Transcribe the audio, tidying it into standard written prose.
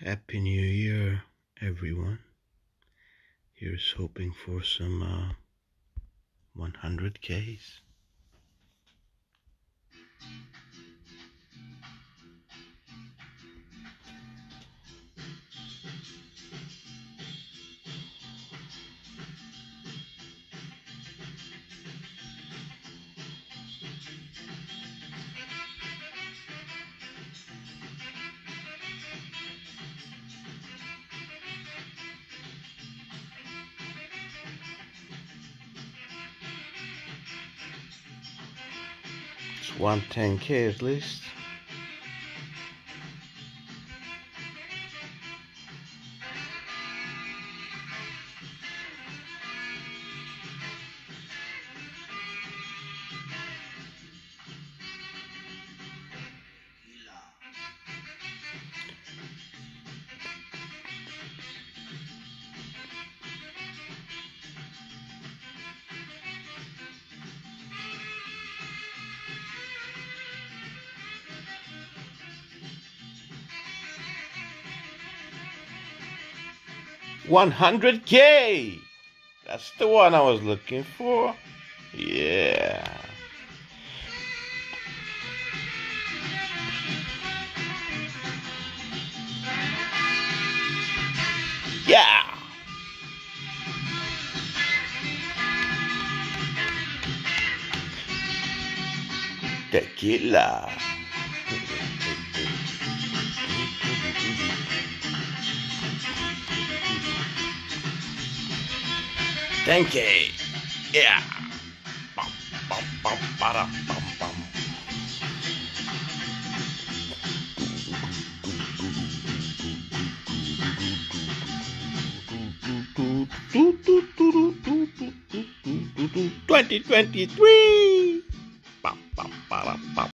Happy New Year, everyone. Here's hoping for some 100Ks. It's 110K at least. $100K! That's the one I was looking for. Yeah. Yeah. Tequila. Thank you. Yeah. Bum, bum, bum, bada, bum, bum. Do, do, do, do, do, do, do, do, do, do, 2023. Bum, bum, bada, bum.